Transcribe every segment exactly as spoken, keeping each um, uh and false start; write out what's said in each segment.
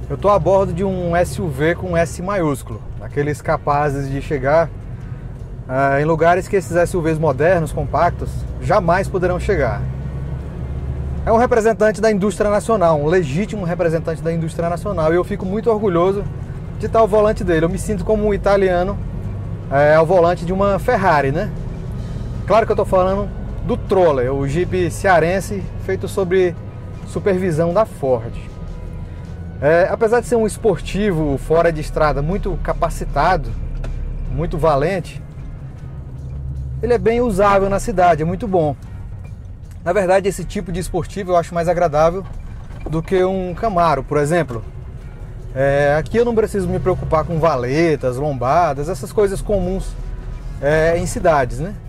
Eu estou a bordo de um S U V com S maiúsculo, aqueles capazes de chegar uh, em lugares que esses S U Vs modernos, compactos, jamais poderão chegar. É um representante da indústria nacional, um legítimo representante da indústria nacional, e eu fico muito orgulhoso de estar ao volante dele. Eu me sinto como um italiano é, ao volante de uma Ferrari, né? Claro que eu estou falando do Troller, o Jeep cearense feito sob supervisão da Ford. É, apesar de ser um esportivo fora de estrada muito capacitado, muito valente, ele é bem usável na cidade, é muito bom. Na verdade, esse tipo de esportivo eu acho mais agradável do que um Camaro, por exemplo. É, aqui eu não preciso me preocupar com valetas, lombadas, essas coisas comuns é, em cidades, né?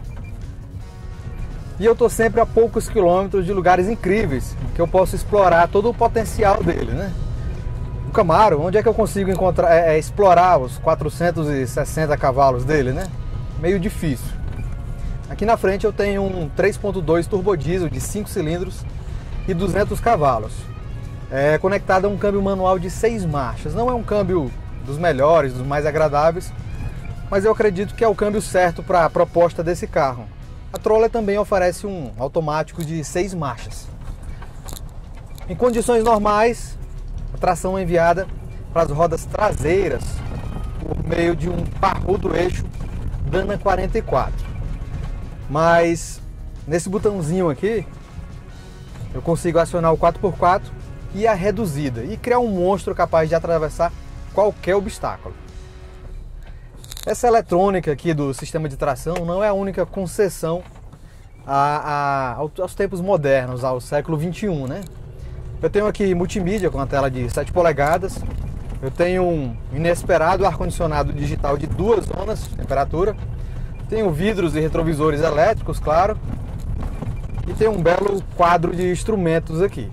E eu estou sempre a poucos quilômetros de lugares incríveis, que eu posso explorar todo o potencial dele, né? O Camaro, onde é que eu consigo encontrar, é, é, explorar os quatrocentos e sessenta cavalos dele, né? Meio difícil. Aqui na frente eu tenho um três ponto dois turbodiesel de cinco cilindros e duzentos cavalos. É conectado a um câmbio manual de seis marchas. Não é um câmbio dos melhores, dos mais agradáveis, mas eu acredito que é o câmbio certo para a proposta desse carro. A Troller também oferece um automático de seis marchas. Em condições normais, a tração é enviada para as rodas traseiras por meio de um parrudo eixo Dana quarenta e quatro. Mas nesse botãozinho aqui eu consigo acionar o quatro por quatro e a reduzida e criar um monstro capaz de atravessar qualquer obstáculo. Essa eletrônica aqui do sistema de tração não é a única concessão a, a, aos tempos modernos, ao século vinte e um, né? Eu tenho aqui multimídia com a tela de sete polegadas, eu tenho um inesperado ar-condicionado digital de duas zonas de temperatura, tenho vidros e retrovisores elétricos, claro, e tem um belo quadro de instrumentos aqui.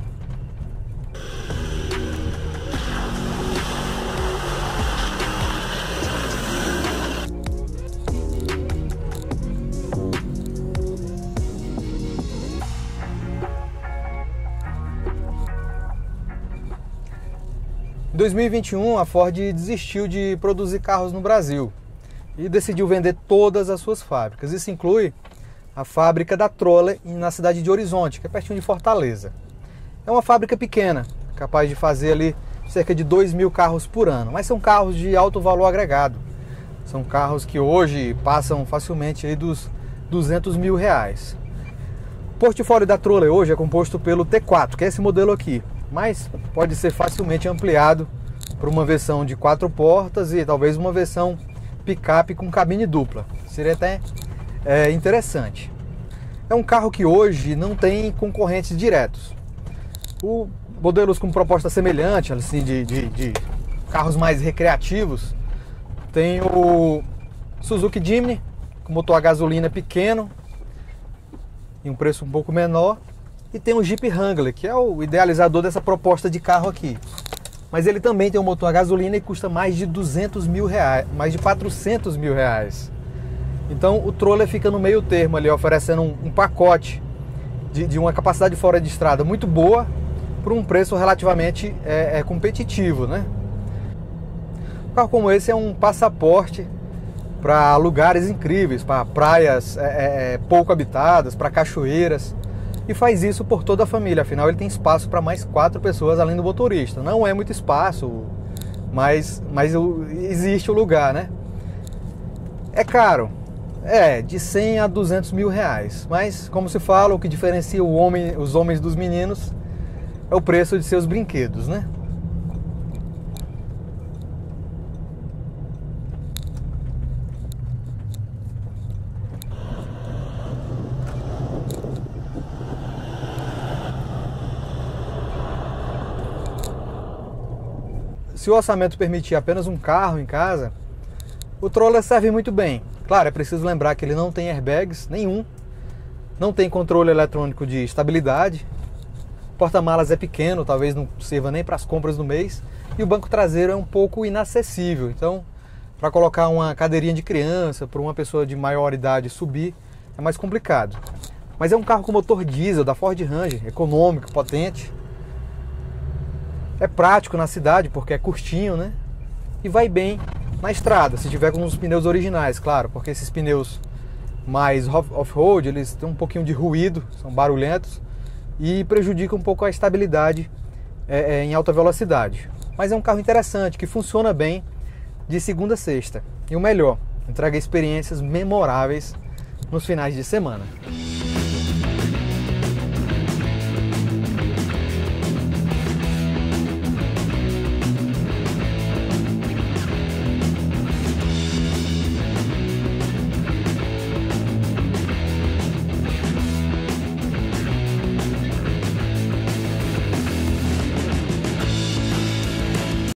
Em dois mil e vinte e um, a Ford desistiu de produzir carros no Brasil e decidiu vender todas as suas fábricas. Isso inclui a fábrica da Troller na cidade de Horizonte, que é pertinho de Fortaleza. É uma fábrica pequena, capaz de fazer ali cerca de dois mil carros por ano, mas são carros de alto valor agregado. São carros que hoje passam facilmente aí dos duzentos mil reais. O portfólio da Troller hoje é composto pelo T quatro, que é esse modelo aqui, mas pode ser facilmente ampliado para uma versão de quatro portas e talvez uma versão picape com cabine dupla. Seria até é, interessante. É um carro que hoje não tem concorrentes diretos. O modelos com proposta semelhante, assim, de, de, de carros mais recreativos, tem o Suzuki Jimny, com motor a gasolina pequeno e um preço um pouco menor. E tem o Jeep Wrangler, que é o idealizador dessa proposta de carro aqui. Mas ele também tem um motor a gasolina e custa mais de duzentos mil reais, mais de quatrocentos mil reais. Então o Troller fica no meio termo ali, oferecendo um, um pacote de, de uma capacidade fora de estrada muito boa, por um preço relativamente é, é, competitivo, né? Um carro como esse é um passaporte para lugares incríveis, para praias é, é, pouco habitadas, para cachoeiras. E faz isso por toda a família, afinal ele tem espaço para mais quatro pessoas além do motorista. Não é muito espaço, mas, mas existe o lugar, né? É caro, é de cem a duzentos mil reais, mas como se fala, o que diferencia o homem, os homens dos meninos é o preço de seus brinquedos, né? Se o orçamento permitir apenas um carro em casa, o Troller serve muito bem. Claro, é preciso lembrar que ele não tem airbags nenhum, não tem controle eletrônico de estabilidade, o porta-malas é pequeno, talvez não sirva nem para as compras do mês, e o banco traseiro é um pouco inacessível. Então, para colocar uma cadeirinha de criança, para uma pessoa de maior idade subir, é mais complicado. Mas é um carro com motor diesel da Ford Ranger, econômico, potente. É prático na cidade porque é curtinho, né? E vai bem na estrada, se tiver com os pneus originais, claro, porque esses pneus mais off-road, eles têm um pouquinho de ruído, são barulhentos e prejudicam um pouco a estabilidade é, é, em alta velocidade. Mas é um carro interessante, que funciona bem de segunda a sexta. E o melhor, entrega experiências memoráveis nos finais de semana.